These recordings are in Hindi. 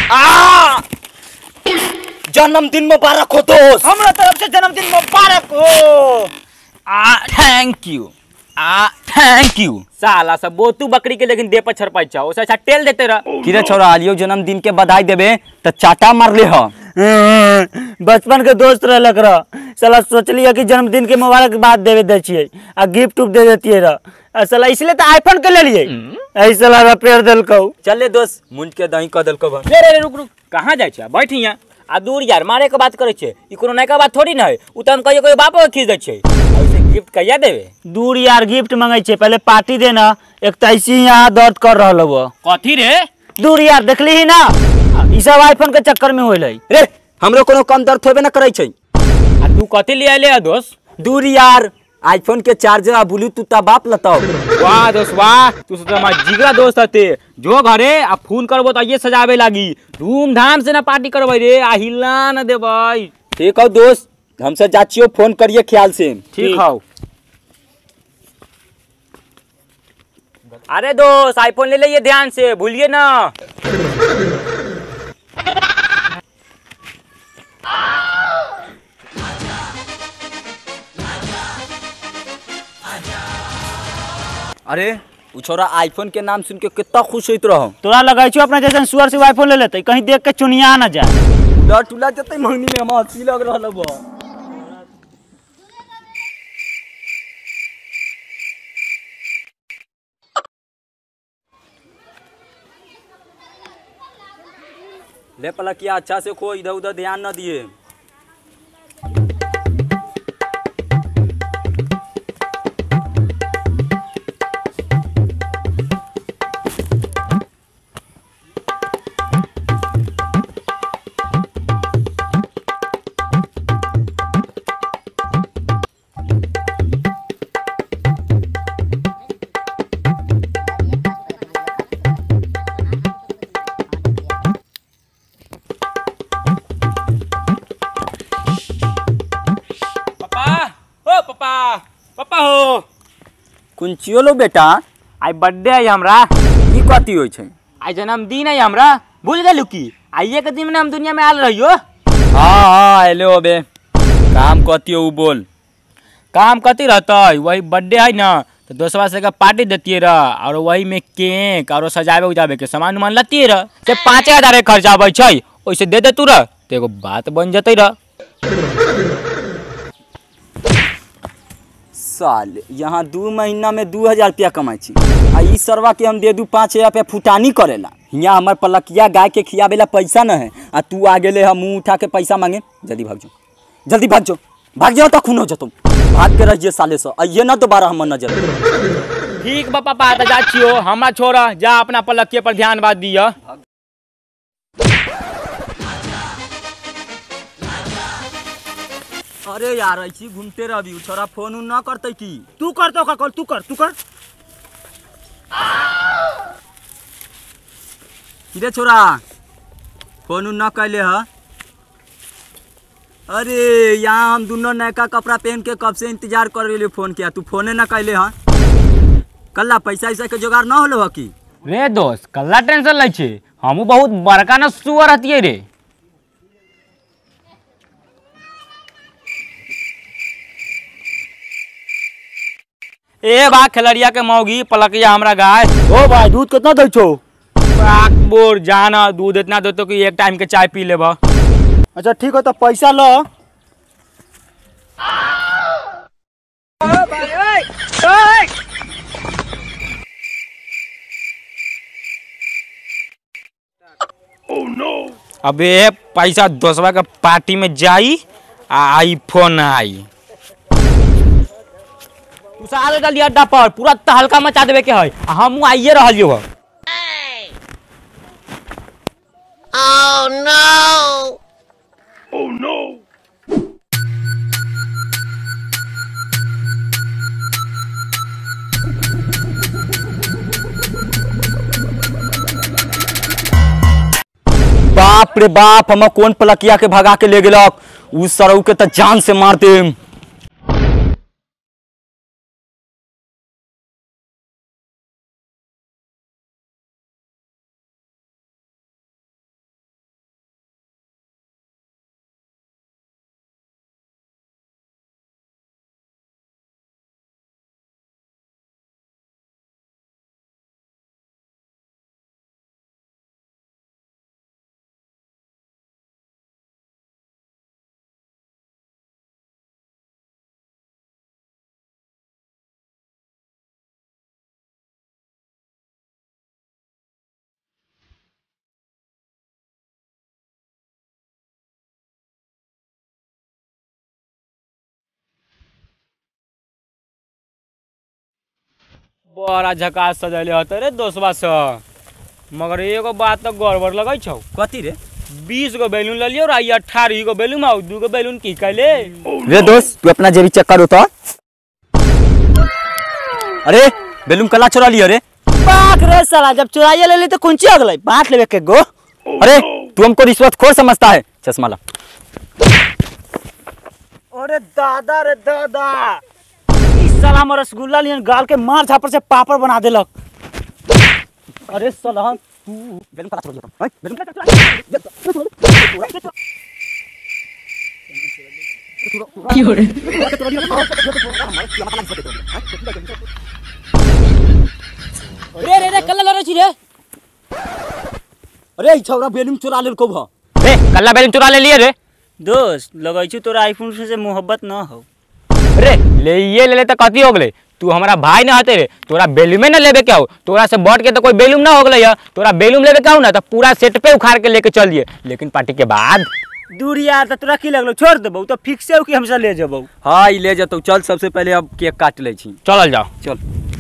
आ जन्मदिन मुबारक हो दोस्त। हमरा तरफ से जन्मदिन मुबारक हो। Thank you thank you. साला सब बोतू बकरी के लेकिन दे पर छरपाई चाहो उसे अच्छा टेल देते रह। किरे छोरा आलियो जन्मदिन के बधाई देबे त चाटा मार ले ह। बचपन के दोस्त रहलक रह, साला सोचलिए कि जन्मदिन के मुबारकबाद देवे दे छिए आ गिफ्ट उफ्ट दे देतिए रह, साला इसलिए तो आईफोन के ले लिए ऐसे साला रिपेयर देलकौ। चल ले दोस्त मुंड के दही क देलको भन। रे रुक रुक कहां जाय छ बैठ हिया आ दूर यार मारे के बात करे छे ई कोनो नयका बात थोड़ी न है। उ त हम कहियो कोई बापो के खींच दे छे ऐसे गिफ्ट कहिया देवे। दूर यार गिफ्ट मांगे छे पहले पार्टी देना। एक तो ऐसी यहाँ दर्द कर रहल हो। कथी रे दूर यार देखली ही ना ई सब आईफोन के चक्कर में होइल है। रे हमरो कोनो कम दर्द होबे न करे छै। आ तू कथी ले आले दोस्त। दूर यार आईफोन के चार्जर आ ब्लूटूथ ता बाप लताओ। वाह दोस्त वाह तू तो हमारा जिगरा दोस्त हते। जो घरे आ फोन करबो त ये सजावे लागी धूमधाम से ना पार्टी करबै रे आ हिला न देबै। ठीक हो दोस्त हमसे जाचियो फोन करिए ख्याल से। ठीक हो। अरे दोस्त आईफोन ले लिए ध्यान से भूलिए ना। अरे उ छोरा आईफोन के नाम सुन के कितना खुश होइत रहो। तोरा लगाई छो अपना जैसे सुअर से आईफोन ले लेते कहीं देख के चुनिया ना जाए। उलट उला जते मंगनी में हम हंसी लग रहल बा। ले पलकिया अच्छा से खो इधर उधर ध्यान न दिए। पापा हो कुंचियो लो बेटा आई बर्थडे है हमरा। ई कथी होय छै। आई जन्मदिन है हमरा भूल गेलू की आइए के दिन में हम दुनिया में आल रहियो। हाँ हेलो बे काम कथी हो बोल। काम कथी रहते वही बर्थडे है ना तो दोस्तवा से पार्टी देती रह और वही में केक और सजावे उजावे के सामान उमान लती रह से 5000 खर्चा आवे छै वैसे दे दे तू रह तो एगो बात बन जते रह। साल यहाँ 2 महीना में 2000 रुपया कमाई छी आ ई सरवा के हम दे दू 5000 रुपया फुटानी करेला। यहाँ हमार पलकिया गाय के खियावेला पैसा न है आ तू आ गेले हम मुँह उठा के पैसा मांगे। जल्दी भाग जाओ जल्दी भाग जाओ तो खून हो जतो। भाग के रहिए साले से आइए ना दोबारा हम नजर। ठीक बा पापा त जा छियो हमरा छोरा जा अपना पलकिया पर ध्यान बात दिया। अरे यार ऐसी घूमते रही छोरा फोन उन ना करते की। तू कर तो का कॉल तू कर किरे छोरा फोन उन ना कैले ह। अरे यहाँ हम दोनों नयका कपड़ा पहन के कब से इंतजार कर रहे फोन किया तू फोने ना कैले ह। कल्ला पैसा ऐसा के जुगाड़ ना होलो ह की। रे दोस्त कल्ला टेंशन लै छे हमू बहुत बड़का न सुअर हतिये रे। ए बा खलरिया के मौगी पलकिया हमरा गाय। ओ भाई दूध कितना दे छो। बोर जाना दूध इतना देतो कि एक टाइम के चाय पी लेबा। अच्छा ठीक हो तो पैसा लो। अबे पैसा दोस्तवा के पार्टी में जाई आईफोन आई। तू सारे डाली अड्डा पर पूरा तहलका मचा देवे के है हम आइए रहलियो ह। Oh no! Oh no! बाप रे बाप हम कौन पलकिया के भगा के ले गेलक उ सरऊ के त जान से मार देम। बड़ा झकास सजैले हते रे दोस्तबा सब, मगर एगो बात तो गड़बड़ लगै छौ। कथी रे? 20 गो बैलून ले लियो, 18 गो बैलून आउ 2 गो बैलून की कैले? रे दोस्त तू अपना जेबी चेक करो तो। अरे बैलून कला चुरा लियो रे? बाक रे साला, जब चुराइए ले ली तो कुंची हो गई, बांट लेवे के गो। अरे तू हमको रिश्वतखोर समझता है? चश्मा ला। अरे दादा रे दादा, इस साला हम रसगुल्ला लियन गाल के मार झापर से पापड़ बना देलक। अरे साला तू बैलून कला चुरा लियो? हैं? बैलून कला चुरा लियो? रे कल्ला लड़ै छी रे। अरे छौरा बैलून चुरा लेलको भ। रे कल्ला बैलून चुरा ले लिए रे। दोस्त लगै छी तोरा आईफोन से मोहब्बत ना हो। रे ले तो कथी हो गले? तू हमारा भाई ना हते रे, तोरा बैलून में ना लेबे क्या हो? तोरा से बढ़ के तो कोई बैलून ना हो गले या तोरा बैलून लेबे क्या हो ना तो पूरा सेट पे उखाड़ के लेके चल दिए, लेकिन पार्टी के बाद। दूर यार तो तोरा की लगलो, छोड़ देबो तो फिक्स है कि हमसे ले जबो। हाँ ई ले जतो। चल सबसे पहले अब केक काट ले छी। चल जाओ। चल।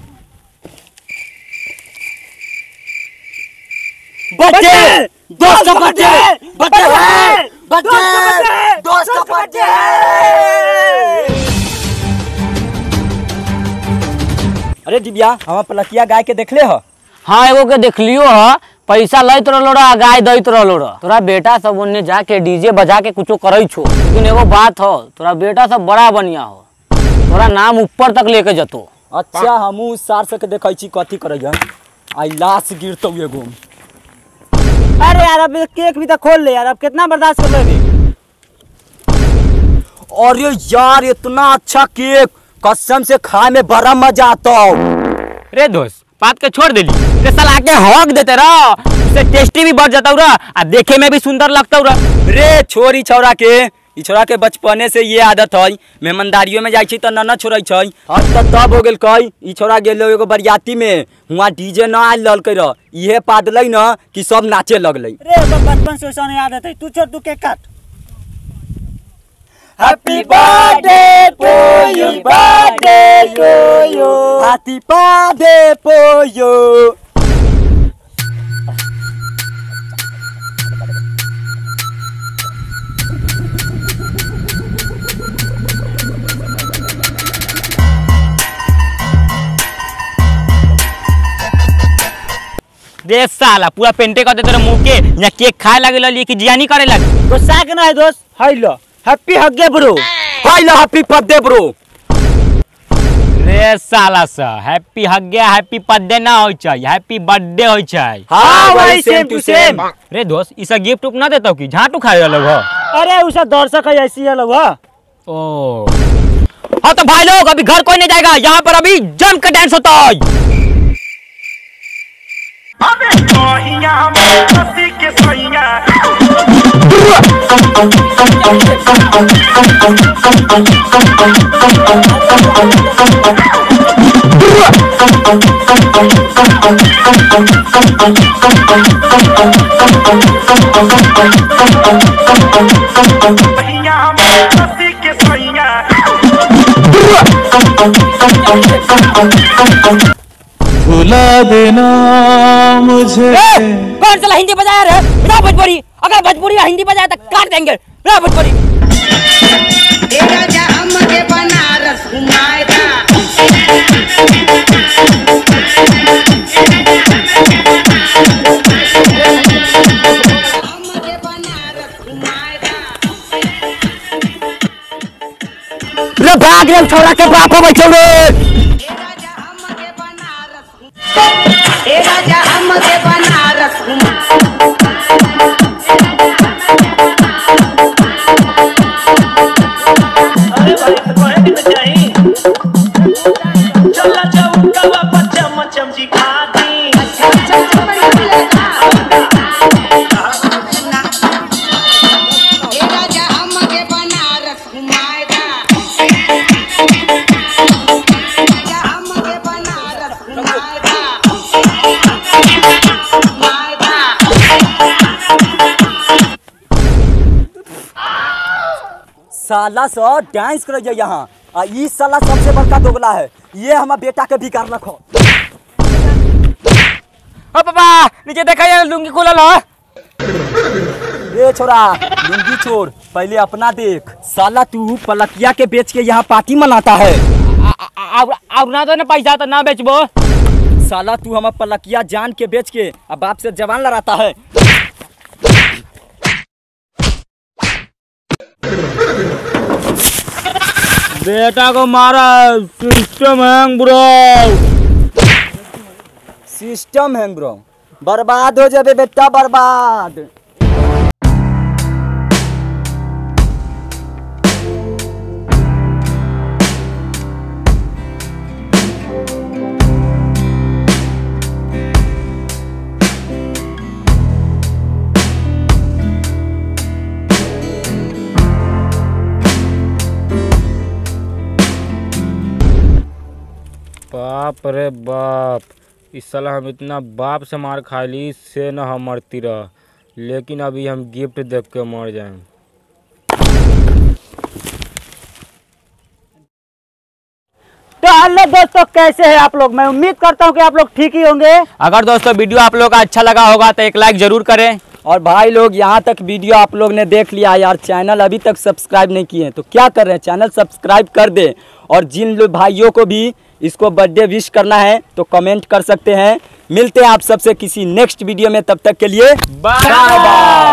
बर्थडे दोस्त का बर्थडे, बर्थडे दोस्त का बर्थडे। अरे दिव्या हम पलकिया गाय के देखले ह? हाँ एगो के देख लियो ह, पैसा लैत रहलो रा, गाय दैत रहलो रा। तोरा बेटा सब ओने जाके डीजे बजा के कुछो करई छो, लेकिन एगो बात हो, तोरा बेटा सब बड़ा बढ़िया हो, तोरा नाम ऊपर तक लेके जतो। अच्छा हमू सार से के देखै छी कथी करई हम। आई लाश गिरतौ एगो। अरे यार अब केक भी तो खोल ले यार, अब कितना बर्दाश्त कर लोगे? अरे यार इतना अच्छा केक, कसम से खाए में बड़ा मजा आता। रे दोस्त बात के छोड़ देली, रे साला आके हक देते रह, उससे टेस्टी भी बढ़ जाता रहा आ देखे में भी सुंदर लगता रहा। रे छोरी छौरा के, ई छोरा के बचपने से ये आदत है, मेहमानदारियों में जाई छी त न छोड़ै छै। आज तक तब हो गेल कई ई छोरा गेलो एगो बरियाती में, हुआ डीजे न आइल ललकै र, इहे पादलै न कि सब नाचे लगलै। रे बचपन से ओसन आदत है, तू छोड़, तू केक काट। Happy birthday to you, birthday to you, happy birthday to you. रे साला पूरा पेंटे कर देते मुंह के, या केक खाए लगे ललिए कि जियानी करे लगे। गुस्सा के ना है दोस्त, हाय लो हैप्पी हगे ब्रो, हाय लो हैप्पी बर्थडे ब्रो। रे साला सा हैप्पी हगे हैप्पी बर्थडे ना होय छै, हैप्पी बर्थडे होय छै। हाँ भाई सेम टू सेम। रे दोस्त इसा गिफ्ट उप ना देता कि झाटू खाए रहलो हो? अरे उसा दर्शक है ऐसी है लोग। ओ हाँ तो भाई लोग अभी घर कोई नहीं जाएगा, यहाँ पर अभी जम के डांस होता है। भुला देना मुझे। कौन सा हिंदी बजाया रे? बजा भोजपुरी, अगर भोजपुरी या हिंदी बजाया तो काट देंगे। बजा भोजपुरी। राजा हमके बनारस घुमाएगा। हमके बनारस घुमाएगा। रे भाग रे छोरा के बाप हो बैठो रे। राजा हमके बनारस अरे भाई तो कोई भी तो चाहिए। चला जाऊँ कवा बच्चा मचम जी खाती। राजा हमके बनारस घुमाएगा। राजा हमके बनारस घुमाएगा। साला सा डांस करे यहाँ, आ ई साला सबसे बड़का दोगला है, ये हमार बेटा के बिगाड़ रखो। ओ पापा नीचे देखा ये लुंगी खुलल है। ए छोरा लुंगी छोड़, पहले अपना देख। साला तू पलकिया के बेच के यहाँ पार्टी मनाता है। अब ना तो ना पैसा तो ना बेचबो। साला तू हमार पलकिया जान के बेच के अब बाप से जवान लड़ाता है। बेटा को मारा, system hang bro. System hang bro, बर्बाद हो जाबे बेटा बर्बाद। बाप रे बाप, इस साल हम इतना बाप से मार खा ली से न हम मरती रह, लेकिन अभी हम गिफ्ट देख के मर जाएं। तो हेलो दोस्तों, कैसे हैं आप लोग? मैं उम्मीद करता हूं कि आप लोग ठीक ही होंगे। अगर दोस्तों वीडियो आप लोग का अच्छा लगा होगा तो एक लाइक जरूर करें। और भाई लोग यहाँ तक वीडियो आप लोग ने देख लिया यार, चैनल अभी तक सब्सक्राइब नहीं किए हैं तो क्या कर रहे हैं, चैनल सब्सक्राइब कर दे। और जिन लोग भाइयों को भी इसको बर्थडे विश करना है तो कमेंट कर सकते हैं। मिलते हैं आप सबसे किसी नेक्स्ट वीडियो में, तब तक के लिए बाय बाय।